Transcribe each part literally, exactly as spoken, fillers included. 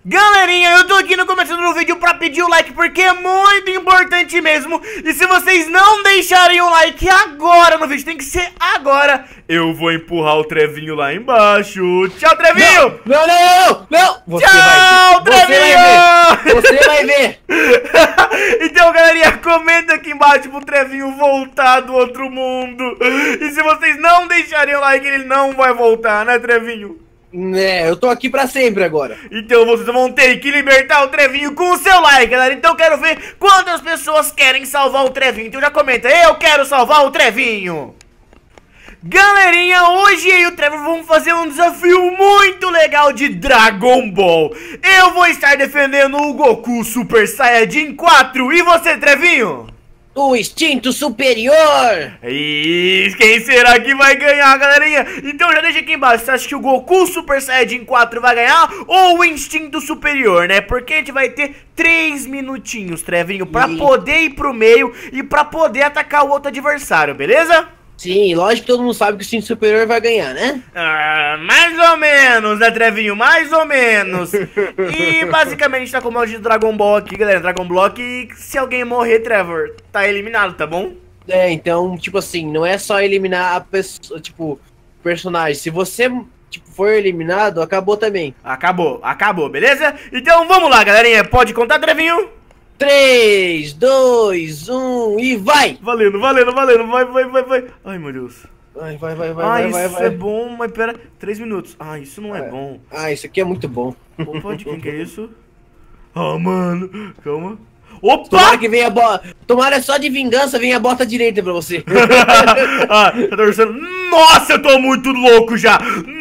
Galerinha, eu tô aqui no começo do vídeo pra pedir o like porque é muito importante mesmo. E se vocês não deixarem o like agora no vídeo, tem que ser agora, eu vou empurrar o Trevinho lá embaixo. Tchau, Trevinho! Não, não, não, não, não. Você Tchau, vai ver. Trevinho! Você vai ver! Você vai ver! Então, galerinha, comenta aqui embaixo pro Trevinho voltar do outro mundo. E se vocês não deixarem o like, ele não vai voltar, né, Trevinho? É, eu tô aqui pra sempre agora. Então vocês vão ter que libertar o Trevinho com o seu like, galera. Então eu quero ver quantas pessoas querem salvar o Trevinho. Então já comenta, eu quero salvar o Trevinho. Galerinha, hoje eu e o Trevor vamos fazer um desafio muito legal de Dragon Ball. Eu vou estar defendendo o Goku Super Saiyajin quatro. E você, Trevinho? O instinto superior! E quem será que vai ganhar, galerinha? Então já deixa aqui embaixo, você acha que o Goku Super Saiyajin quatro vai ganhar ou o instinto superior, né? Porque a gente vai ter três minutinhos, Trevinho, pra e... poder ir pro meio e pra poder atacar o outro adversário, beleza? Sim, lógico que todo mundo sabe que o instinto superior vai ganhar, né? Ah, mais ou menos, né, Trevinho? Mais ou menos. E basicamente a gente tá com o mod de Dragon Ball aqui, galera. Dragon Ball que se alguém morrer, Trevor, tá eliminado, tá bom? É, então, tipo assim, não é só eliminar a pessoa, tipo, personagem. Se você, tipo, for eliminado, acabou também. Acabou, acabou, beleza? Então vamos lá, galerinha. Pode contar, Trevinho? três, dois, um e vai! Valendo, valendo, valendo. Vai, vai, vai, vai. Ai, meu Deus. Vai, vai, vai, vai, Ah, vai, isso vai, vai. é bom, mas pera. Três minutos. Ah, isso não é, É. bom. Ah, isso aqui é muito bom. Opa, de quem que é isso? Ah, mano. Calma. Opa! Tomara que venha a bota. Tomara só de vingança venha a bota direita pra você. Ah, tá torcendo. Nossa, eu tô muito louco já.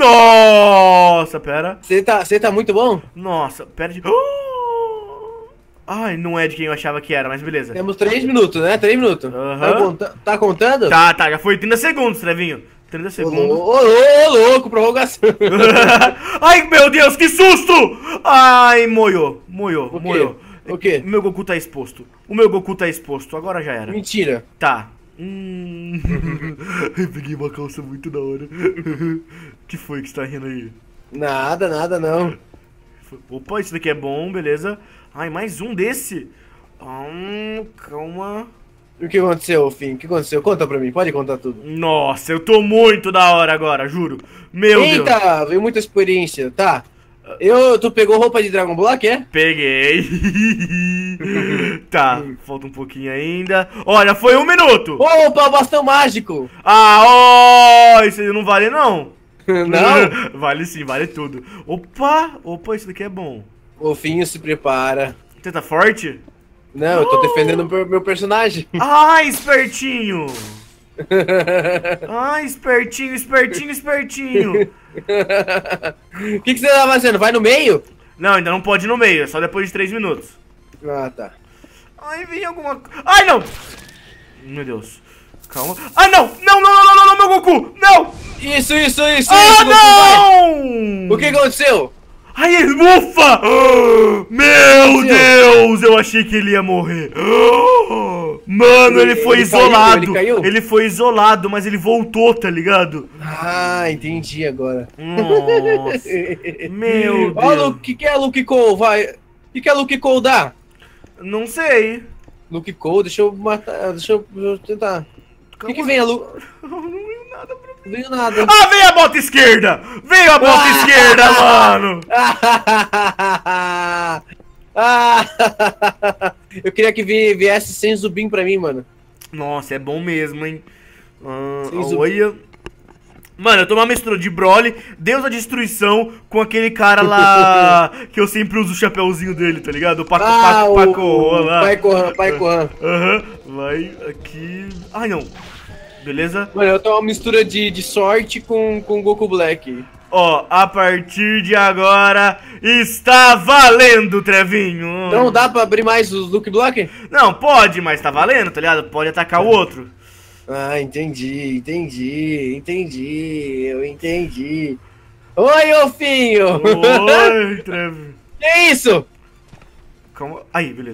Nossa, pera. Você tá, você tá muito bom? Nossa, pera de... Ai, não é de quem eu achava que era, mas beleza. Temos três minutos, né? Três minutos. Aham. Tá, conta tá contando? Tá, tá, já foi trinta segundos, Trevinho. trinta Ô, segundos. ô, ô, louco, prorrogação. Ai, meu Deus, que susto! Ai, moiou, moiou, O quê? moiou. O quê? O meu Goku tá exposto. O meu Goku tá exposto, agora já era. Mentira. Tá. Hum... Eu peguei uma calça muito da hora. Que foi que você tá rindo aí? Nada, nada, não. Opa, isso daqui é bom, beleza. Ai, mais um desse. Hum, calma. O que aconteceu, Fim? O que aconteceu? Conta pra mim, pode contar tudo. Nossa, eu tô muito da hora agora, juro. Meu Deus. Eita, veio muita experiência, tá. Eu, tu pegou roupa de Dragon Block, é? Peguei. Tá, falta um pouquinho ainda. Olha, foi um minuto. Opa, bastão mágico. Ah, ó, isso aí não vale não. Não? Vale sim, vale tudo. Opa, opa, isso daqui é bom. O Finho se prepara. Você tá forte? Não, eu tô defendendo o meu personagem. Ah, espertinho. Ah, espertinho, espertinho, espertinho. O que, que você tá fazendo? Vai no meio? Não, ainda não pode ir no meio, é só depois de três minutos. Ah, tá. Ai, vem alguma coisa. Ai, não! Meu Deus. Calma. Ah, não! Não, não, não, não, não, não, meu Goku! Não! Isso, isso, isso, Ah, isso, não! Goku, vai. O que aconteceu? Ai, ele ufa! Meu Deus! Eu achei que ele ia morrer. Mano, ele foi Ele caiu, isolado. ele caiu? Ele foi isolado, mas ele voltou, tá ligado? Ah, entendi agora. Nossa. Meu Ó, Deus. Luke, o que, que é Luke Cole? Vai. O que, que é Luke Cole dá? Não sei. Luke Cole, deixa eu matar. Deixa eu, deixa eu tentar. O que, que vem a Luke? Não veio nada pra mim. Não veio nada. Ah, veio a bota esquerda! Veio a bota esquerda, mano! Eu queria que vi- viesse sem Zubin pra mim, mano. Nossa, é bom mesmo, hein? Ah, Sem zumbi. olha. Mano, eu tô uma mistura de Broly, Deus da Destruição, com aquele cara lá que eu sempre uso o chapéuzinho dele, tá ligado? O Paco, Ah, Paco, o, Paco, o lá. Pai Corran, Pai Corran. Aham, vai aqui. Ai, não. Beleza? Mano, eu tô uma mistura de, de sorte com, com Goku Black. Ó, a partir de agora está valendo, Trevinho. Não dá pra abrir mais os Luke Block? Não, pode, mas tá valendo, tá ligado? Pode atacar o outro. Ah, entendi, entendi, entendi, eu entendi. Oi, Ofinho! Oi, Trevinho. Que isso? Calma. Aí, beleza.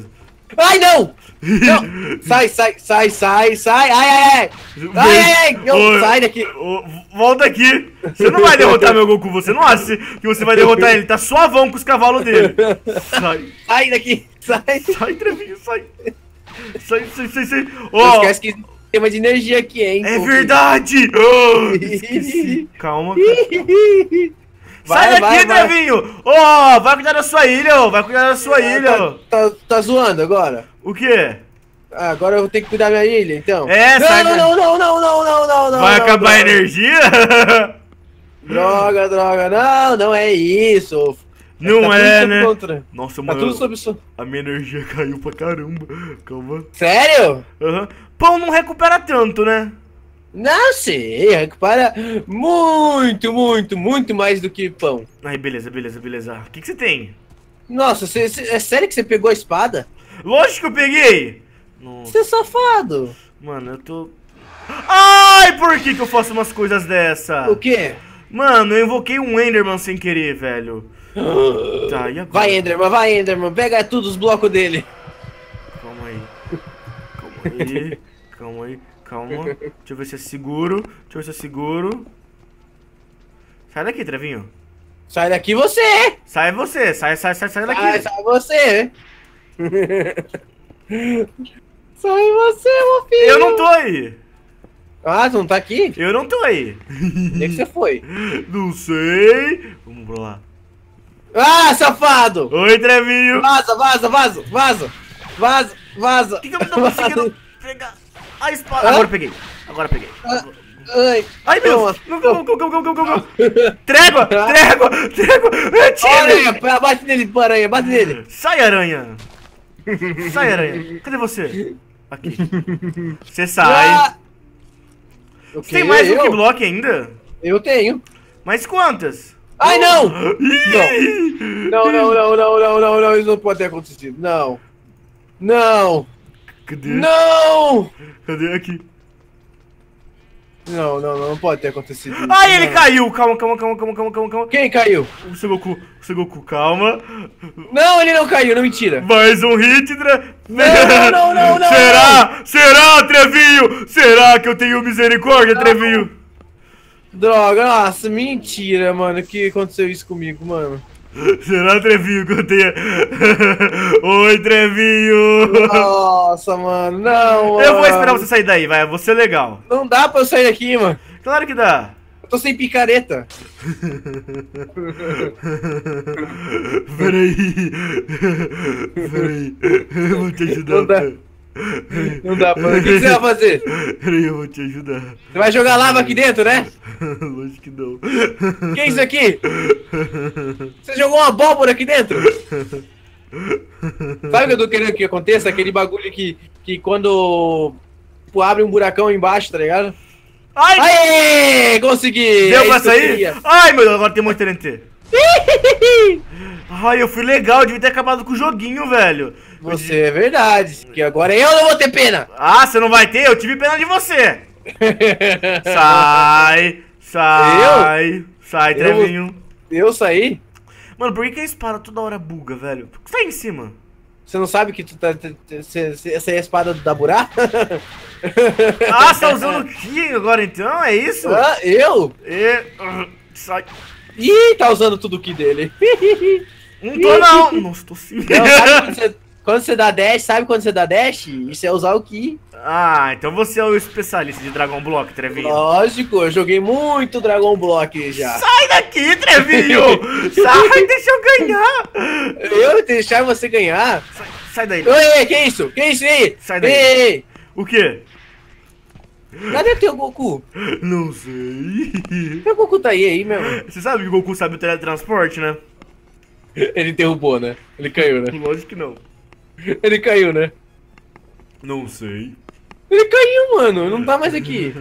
Ai, não! Não! Sai, sai, sai, sai, sai! Ai, ai, ai! Ai, ai, ai! Não, Ô, sai daqui! ô, volta aqui! Você não vai derrotar meu Goku, você não acha que você vai derrotar ele, tá suavão com os cavalos dele. Sai! Sai daqui! Sai! Sai, Trevinho, sai! Sai, sai, sai, sai! Não Ó! esquece que tem tema de energia aqui, hein? É verdade! Oh, esqueci. Calma, cara. Sai Vai, daqui, vai, vai. Trevinho! Ó, vai cuidar da sua ilha, ó! Vai cuidar da sua ilha, ó! Tá, tá, tá zoando agora? O quê? Ah, agora eu vou ter que cuidar da minha ilha, então? É, não, sai não, da- não, não, não, não, não, não, não. Vai não, acabar a droga. energia? Droga, droga. Não, não é isso. Não Tá tudo é, sob né? controle. Nossa, Tá mano, tudo sob... so- a minha energia caiu pra caramba. Calma. Sério? Aham. Pão não recupera tanto, né? Não sei, recupera muito, muito, muito mais do que pão. Aí, beleza, beleza, beleza. O que, que você tem? Nossa, cê, cê- é sério que você pegou a espada? Lógico que eu peguei! Nossa, Você é safado. mano, eu tô... Ai, por que que eu faço umas coisas dessa? O quê? Mano, eu invoquei um Enderman sem querer, velho. Tá, e agora? Vai, Enderman, vai, Enderman. Pega tudo os blocos dele. Calma aí. Calma aí. Calma aí. Calma. Deixa eu ver se é seguro. Deixa eu ver se é seguro. Sai daqui, Trevinho. Sai daqui você. Sai você. Sai, sai, sai, sai daqui. Sai, sai você. Sai você, meu filho. Eu não tô aí. Ah, você não tá aqui? Eu não tô aí. Onde é que você foi? Não sei. Vamos pra lá. Ah, safado. Oi, Trevinho. Vaza, vaza, vaza, vaza. Vaza, vaza. Por que, que eu não tô conseguindo pegar a espada? Hã? Agora eu peguei. Agora eu peguei. Ai, Ai, meu toma. Deus. Não, não, não, não, não, não, não, não. Trégua, trégua, trégua. Aranha, Tira. bate nele, aranha, bate nele. Sai, aranha. Sai, aranha. Cadê você? Aqui. Você sai. Ah. Você tem mais um eu? que bloco ainda? Eu tenho. Mas quantas? Ai, não! Ih! Não, não, não, não, não, não, não, isso não pode ter acontecido. Não. Não. Cadê? Não! Cadê aqui? Não, não, não pode ter acontecido. isso. Ai, ele Não. caiu. Calma, calma, calma, calma, calma, calma, calma. Quem caiu? O seu Goku, o seu Goku, calma. Não, ele não caiu, não, mentira. Mais um hit, Dra... Não, não, não, não, Será? Será, Trevinho? Será que eu tenho misericórdia, Trevinho? Droga, nossa, mentira, mano. Que aconteceu isso comigo, mano? Será, Trevinho, que eu tenha... Oi, Trevinho. Nossa, mano, não, mano. Eu vou esperar você sair daí, vai. Você é legal. Não dá pra eu sair daqui, mano. Claro que dá. Eu tô sem picareta. Peraí. Peraí. Eu vou te ajudar. Não dá. Não dá pra... O que que você vai fazer? Peraí, eu vou te ajudar. Você vai jogar lava aqui dentro, né? Lógico que não. Que é isso aqui? Você jogou uma abóbora aqui dentro? Sabe o que eu tô querendo que aconteça? Aquele bagulho que, que quando tipo, abre um buracão embaixo, tá ligado? Ai! Aê! Consegui! Deu É pra isso que eu sair? queria. Ai, meu Deus, agora tem um monte de T N T. Ai, eu fui legal, eu devia ter acabado com o joguinho, velho. Você é verdade, que agora eu não vou ter pena! Ah, você não vai ter? Eu tive pena de você. Sai, sai, sai, Eu? Trevinho. Eu saí? Mano, por que, que a espada toda hora buga, velho? Por que você tá aí em cima? Você não sabe que tu tá. t- t- cê- cê- Essa é a espada da Burá? Ah, você tá usando o Ki agora então? É isso? Ah, eu? E... uh, sai. Ih, tá usando tudo o que dele. Não tô não. Nossa, tô sim. Não, sabe quando você, quando você dá dash, sabe quando você dá dash? Isso é usar o Ki. Ah, então você é o especialista de Dragon Block, Trevinho. Lógico, eu joguei muito Dragon Block já. Sai daqui, Trevinho! Sai, deixa eu ganhar! Eu deixar você ganhar? Sai, sai daí. Ei, que isso? Que isso aí? Sai daí. Ei, ei, O quê? cadê teu Goku? Não sei. Teu Goku tá aí, aí mesmo. Você sabe que o Goku sabe o teletransporte, né? Ele derrubou, né? Ele caiu, né? Lógico que não. Ele caiu, né? Não sei. Ele caiu, mano. Não tá mais aqui.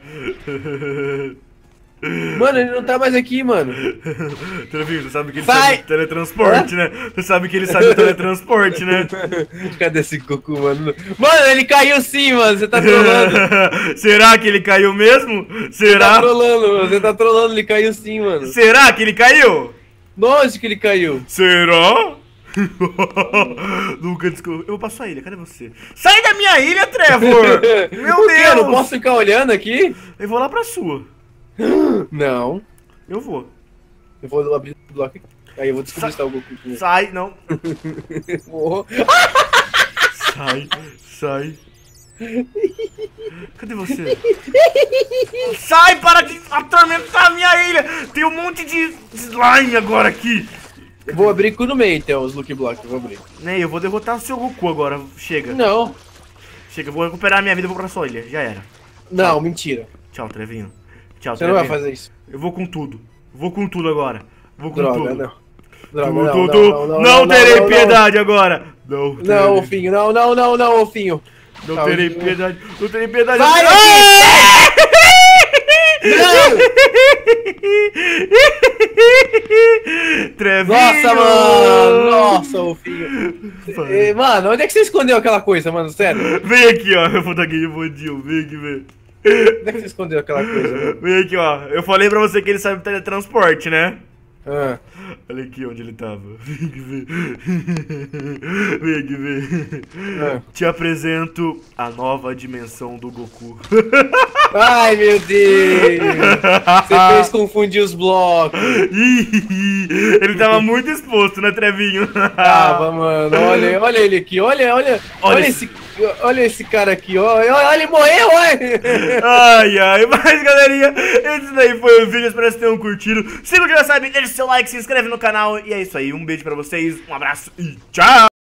Mano, ele não tá mais aqui, mano. Trevinho, você sabe que ele Sai! sabe o teletransporte, né? Você sabe que ele sabe o teletransporte, né? Cadê esse Goku, mano? Mano, ele caiu sim, mano. Você tá trolando. Será que ele caiu mesmo? Você tá Será? trolando, mano. Você tá trolando. Ele caiu sim, mano. Será que ele caiu? Nossa, que ele caiu. Será? Nunca desculpa. Eu vou pra sua ilha, cadê você? Sai da minha ilha, Trevor! Meu Por quê? Deus! Eu não posso ficar olhando aqui? Eu vou lá pra sua. Não. Eu vou. Eu vou abrir o bloco aqui. Aí eu vou descobrir Sa se tá o Goku aqui. Sai, não. Morro. Sai, sai. Cadê você? Sai, para de atormentar a minha ilha! Tem um monte de slime agora aqui. Eu vou abrir com no meio, então, os Lucky Blocks. Eu vou abrir. Nem, eu vou derrotar o seu Goku agora. Chega. Não. Chega, eu vou recuperar a minha vida e vou pra sua ilha. Já era. Não, Tchau. mentira. Tchau, Trevinho. Tchau, Você Trevinho. não vai fazer isso. Eu vou com tudo. Vou com tudo agora. Vou com Droga, tudo. não. Droga, Tudo, não, tudo. não, não, Não não, terei não, não, piedade agora. Não, Não, terei. Ofinho. Não, não, não, não, Ofinho. Não Tá, terei eu- piedade. Não terei piedade. Vai Ah! Trevinho! Nossa, mano! Nossa, Ofinho. Vai. Eh, Mano, onde é que você escondeu aquela coisa, mano? Sério? Vem aqui, ó. Eu vou dar aquele bodinho. Vem aqui, vem. Onde é que você escondeu aquela coisa, mano? Vem aqui, ó. Eu falei pra você que ele sabe teletransporte, né? Ah. Olha aqui onde ele tava. Vem aqui, vem. Vem aqui, vem. Ah. Te apresento a nova dimensão do Goku. Ai, meu Deus! Você fez confundir os blocos. Ih, ele tava muito exposto, né, Trevinho? Tava, mano. Olha, olha ele aqui. Olha, olha. Olha Olha esse, olha esse cara aqui. Olha, olha, ele morreu, olha. Ai, ai. Mas, galerinha, esse daí foi o vídeo. Espero que vocês tenham curtido. Se você já sabe, deixa seu like, se inscreve no canal. E é isso aí. Um beijo pra vocês, um abraço e tchau!